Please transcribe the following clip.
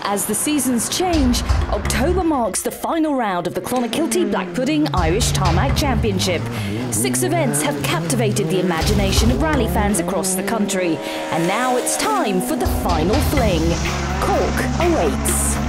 As the seasons change, October marks the final round of the Clonakilty Black Pudding Irish Tarmac Championship. 6 events have captivated the imagination of rally fans across the country, and now it's time for the final fling. Cork awaits.